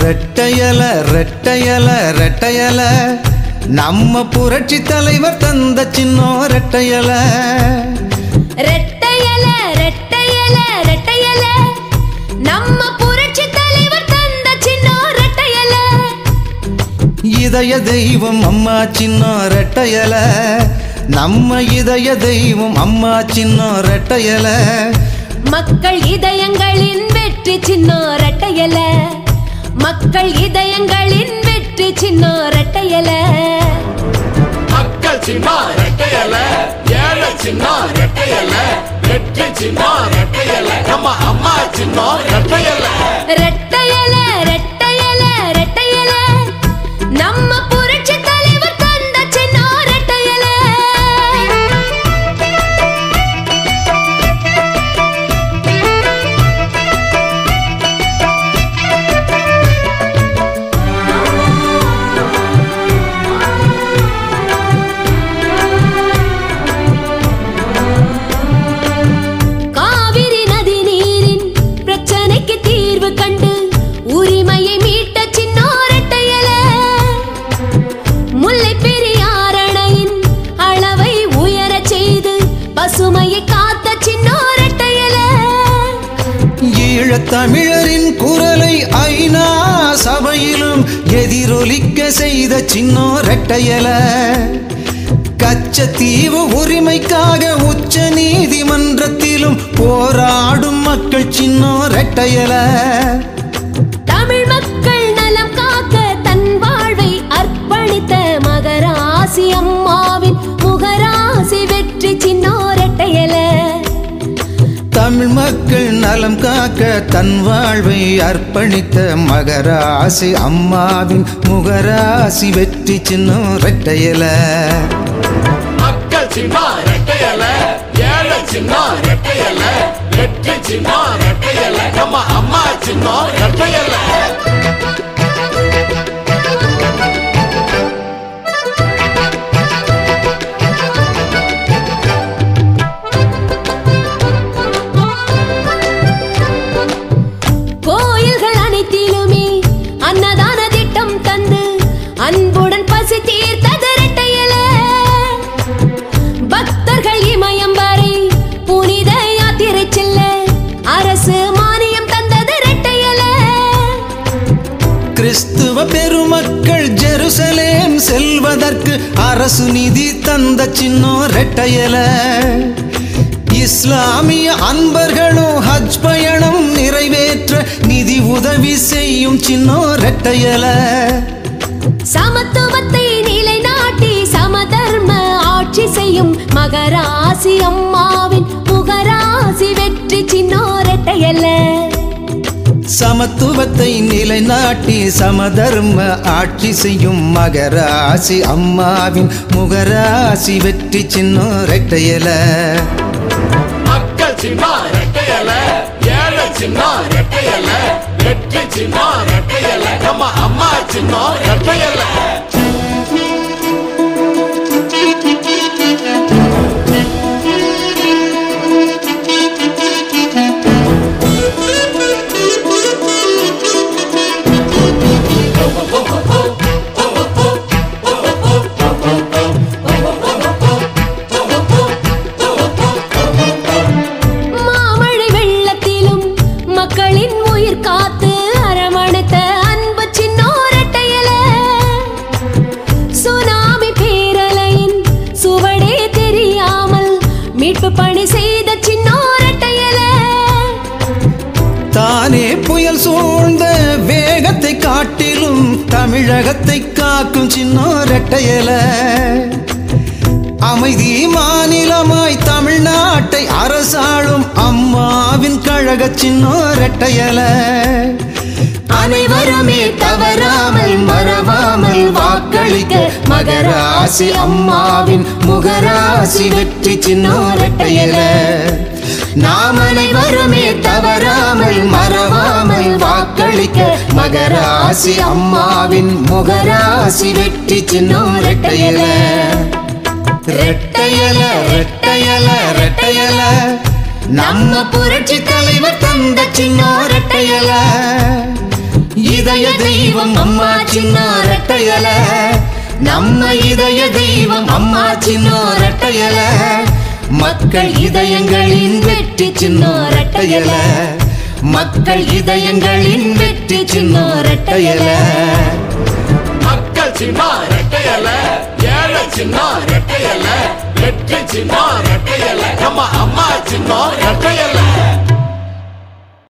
ரெட்டையல ரெட்டையல ரெட்டையல நம்ம புரட்சி தலைவர் தந்த சின்னம் ரெட்டையல ரெட்டையல ரெட்டையல ரெட்டையல நம்ம புரட்சி தலைவர் தந்த சின்னம் ரெட்டையல இதய தெய்வம் அம்மா சின்னம் ரெட்டையல நம்ம இதய தெய்வம் அம்மா சின்னம் ரெட்டையல மக்கள் இதயங்களின் வெற்றி சின்னம் ரெட்டையல மக்கள் இதயங்களின் வெற்றி சின்னம் ரெட்டையல மக்கள் சின்னம் ரெட்டையல ஏழை சின்னம் ரெட்டையல வெற்றி சின்னம் ரெட்டையல நம்ம அம்மா சின்னம் ரெட்டையல ரெட்டையல ரெட்டையல ரெட்டையல நம்ம புரட்சி தலைவர் தந்த சின்னம் ரெட்டையல காவிரி நதி நீரின் பிரச்சனைக்கு தீர்வு கண்டு உரிமையை மீட்ட சின்னம் ரெட்டையல முல்லை பெரியார் அணையின் அளவை உயரச் செய்து பசுமையை காத்த சின்னம் ரெட்டையல ஈழத் தமிழரின் குரலை ஐநா சபையிலும் எதிரொலிக்க செய்த சின்னம் ரெட்டையல கச்சத்தீவு உரிமைக்காக உச்ச நீதிமன்றத்திலும் போராடும் மக்கள் சின்னம் ரெட்டையல தமிழ் மக்கள் நலம் காக்க தன் வாழ்வை அர்ப்பணித்த மகராசி அம்மாவின் முகராசி வெற்றி சின்னம் ரெட்டையல தமிழ் மக்கள் நலம் காக்க தன் வாழ்வை அர்ப்பணித்த மகராசி அம்மாவின் முகராசி வெற்றி சின்னம் ரெட்டையல மக்கள் சின்னம் ரெட்டையல ஏழை சின்னம் ரெட்டையல வெற்றி சின்னம் ரெட்டையல நம்ம அம்மா சின்னம் ரெட்டையல கோயில்கள் அனைத்திலுமே அன்னதான திட்டம் தந்து அன்புடன் பசி தீர்த்தது ரெட்டையல பக்தர்கள் இமயம் வரை புனித யாத்திரை செல்ல அரசு மானியம் தந்தது ரெட்டையல கிறிஸ்துவ பெருமக்கள் ஜெருசலேம் செல்வதற்கு அரசு நிதி தந்த சின்னம் ரெட்டையல இஸ்லாமிய அன்பர்களும் ஹஜ் பயணம் நிறைவேற்ற நிதி உதவி செய்யும் சின்னம் ரெட்டையல சமத்துவத்தை நிலைநாட்டி சமதர்ம ஆட்சி செய்யும் மகராசி அம்மாவின் முகராசி வெற்றி சின்னம் ரெட்டையல சமத்துவத்தை நிலைநாட்டி சமதர்ம ஆட்சி செய்யும் மகராசி அம்மாவின் முகராசி வெற்றி சின்னம் ரெட்டையல மக்கள் சின்னம் ரெட்டையல ஏழை சின்னம் ரெட்டையல வெற்றி சின்னம் ரெட்டையல நம்ம அம்மா சின்னம் ரெட்டையல மாமழை வெள்ளத்திலும் மக்களின் உயிர் காத்து அரவணைத்த அன்பு சின்னம் ரெட்டையல சுனாமி பேரலையின் சுவடே தெரியாமல் மீட்பு பணி செய்த சின்னம் ரெட்டையல தானே புயல் சூழ்ந்த வேகத்தை காட்டிலும் தமிழகத்தை காக்கும் சின்னம் ரெட்டையல அமைதி மாநிலமாய் தமிழ்நாட்டை அரசாளும் அம்மாவின் கழக சின்னம் ரெட்டையல அனைவருமே தவறாமல் மறவாமல் வாக்களிக்க மகராசி அம்மாவின் முகராசி வெற்றி சின்னம் ரெட்டையல நாம் அனைவருமே தவறாமல் மறவாமல் வாக்களிக்க மகராசி அம்மாவின் முகராசி வெற்றி சின்னம் ரெட்டையல ரெட்டையல ரெட்டையல ரெட்டையல நம்ம புரட்சி தலைவர் தந்த சின்னம் ரெட்டையல இதய தெய்வம் அம்மா சின்னம் ரெட்டையல நம்ம இதய தெய்வம் அம்மா சின்னம் ரெட்டையல மக்கள் இதயங்களின் வெற்றி சின்னம் ரெட்டையல மக்கள் இதயங்களின் வெற்றி சின்னம் ரெட்டையல மக்கள் சின்னம் ரெட்டையல ஏழை சின்னம் ரெட்டையல வெற்றி சின்னம் ரெட்டையல நம்ம அம்மா சின்னம் ரெட்டையல